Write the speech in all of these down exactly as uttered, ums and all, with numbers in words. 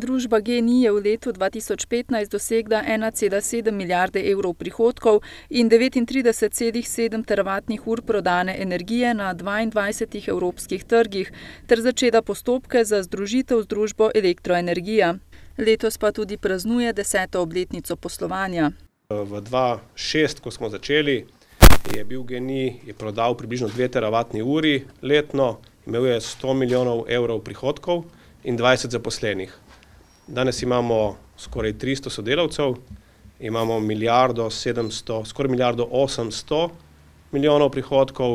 Družba GEN-I je v letu dva tisoč petnajst dosegla ena cela sedem milijarde evrov prihodkov in devetintrideset celih sedem teravatnih ur prodane energije na dvaindvajsetih evropskih trgih ter začela postopke za združitev z družbo Elektroenergija. Letos pa tudi praznuje deseto obletnico poslovanja. V dva tisoč šest, ko smo začeli, je bil GEN-I je prodal približno dve teravatni uri letno, imel je sto milijonov evrov prihodkov in dvajset zaposlenih. Danes imamo skoraj tristo sodelavcev, imamo milijardo sedemsto, skoraj milijardo osemsto milijonov prihodkov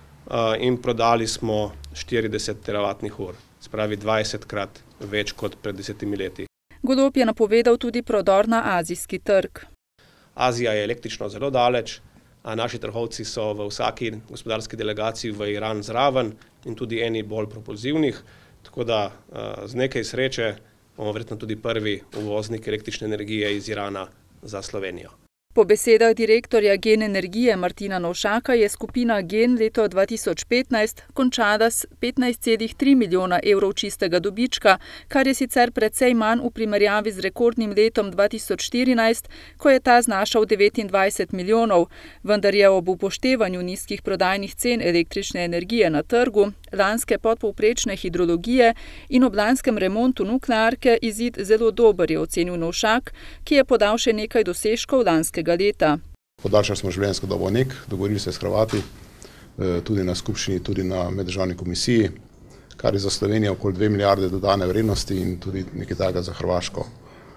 in prodali smo štirideset teravatnih ur, se pravi dvajsetkrat več kot pred desetimi leti. Golob je napovedal tudi prodor na azijski trg. Azija je električno zelo daleč, a naši trgovci so v vsaki gospodarski delegaciji v Iran zraven in tudi eni bolj propulzivnih, tako da z nekaj sreče bomo verjetno tudi prvi uvoznik električne energije iz Irana za Slovenijo. Po besedah direktorja GEN Energije Martina Novšaka je skupina GEN leto dva tisoč petnajst končala s petnajst celih tri milijona evrov čistega dobička, kar je sicer precej manj v primerjavi z rekordnim letom dva tisoč štirinajst, ko je ta znašal devetindvajset milijonov, vendar je ob upoštevanju nizkih prodajnih cen električne energije na trgu, lanske podpovprečne hidrologije in ob lanskem remontu nuklearke izid zelo dober, je ocenil Novšak, ki je podal še nekaj dosežkov lanskega leta. Podaljšali smo življenjsko dobo N E K, dogovorili se s Hrvati, tudi na skupščini, tudi na meddržavni komisiji, kar je za Slovenijo okoli dve milijarde dodane vrednosti in tudi nekaj takega za Hrvaško.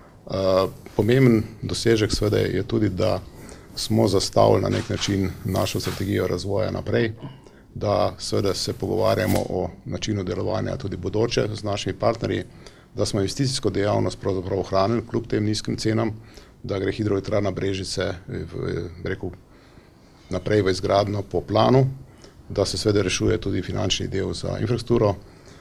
Pomemben dosežek seveda je tudi, da smo zastavili na nek način našo strategijo razvoja naprej, da seveda se pogovarjamo o načinu delovanja tudi bodoče z našimi partnerji, da smo investicijsko dejavnost pravzaprav ohranili kljub tem nizkim cenam, da gre hidroelektrarna Brežice v, rekel, naprej v izgradnjo po planu, da se seveda rešuje tudi finančni del za infrastrukturo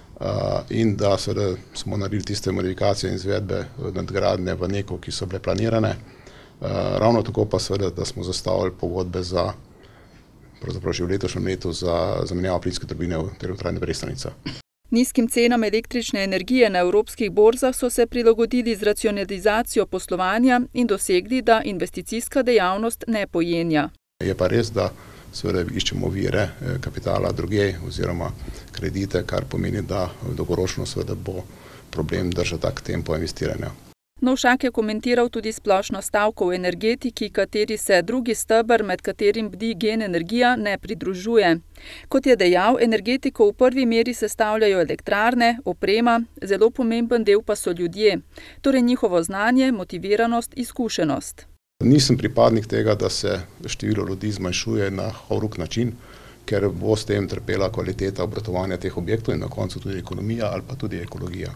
in da seveda smo naredili tiste modifikacije in izvedbe nadgradnje v N E K-u, ki so bile planirane. Ravno tako pa seveda, da smo zastavili pogodbe za pravzaprav že v letošnjem letu za zamenjavo plinske turbine v termoelektrarni Brestonica. Nizkim cenam električne energije na evropskih borzah so se prilagodili z racionalizacijo poslovanja in dosegli, da investicijska dejavnost ne pojenja. Je pa res, da seveda iščemo vire kapitala drugje oziroma kredite, kar pomeni, da dolgoročno seveda bo problem držati tak tempo investiranja. Novšak je komentiral tudi splošno stavko v energetiki, kateri se drugi steber, med katerim bdi GEN Energija, ne pridružuje. Kot je dejal, energetiko v prvi meri sestavljajo elektrarne, oprema, zelo pomemben del pa so ljudje, torej njihovo znanje, motiviranost, izkušenost. Nisem pripadnik tega, da se število ljudi zmanjšuje na horuk način, ker bo s tem trpela kvaliteta obratovanja teh objektov in na koncu tudi ekonomija ali pa tudi ekologija.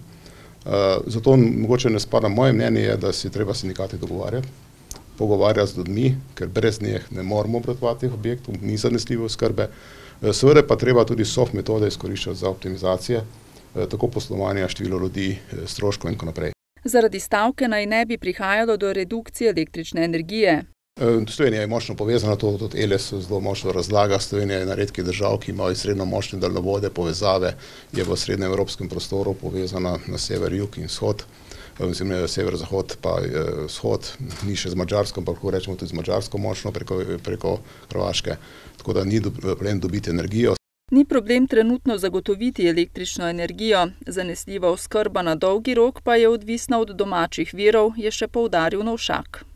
Zato mogoče ne spada moje mnenje, je, da si treba sindikati dogovarjati, pogovarjati z ljudmi, ker brez njih ne moramo obratovati teh objektov, ni zanesljive oskrbe. Seveda pa treba tudi soft metode izkoriščati za optimizacije, tako poslovanja, število ljudi, stroškov in tako naprej. Zaradi stavke naj ne bi prihajalo do redukcije električne energije. Slovenija je močno povezana, to tudi Eles zelo močno razlaga. Slovenija je ena redkih držav, ki ima izredno močne daljnovode, povezave, je v srednjem evropskem prostoru povezana na sever, jug in vzhod, mislim, sever-zahod pa vzhod, ni še z Madžarsko, ampak lahko rečemo tudi z Madžarsko močno preko, preko Hrvaške, tako da ni problem dobiti energijo. Ni problem trenutno zagotoviti električno energijo, zanesljiva oskrba na dolgi rok pa je odvisna od domačih virov, je še poudaril Novšak.